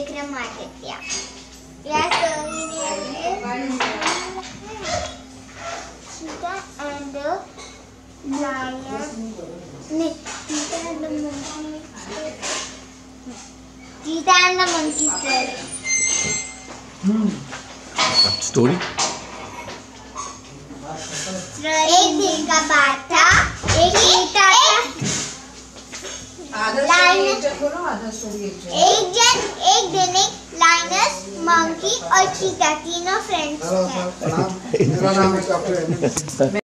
Vikram Aditya. Yes, Cheetah and the lion. Cheetah and the monkey story. Story? एक दिन का बात था, एक चीता था। एक दिन एक लायनस, मंकी और चीता तीनों फ्रेंड्स थे।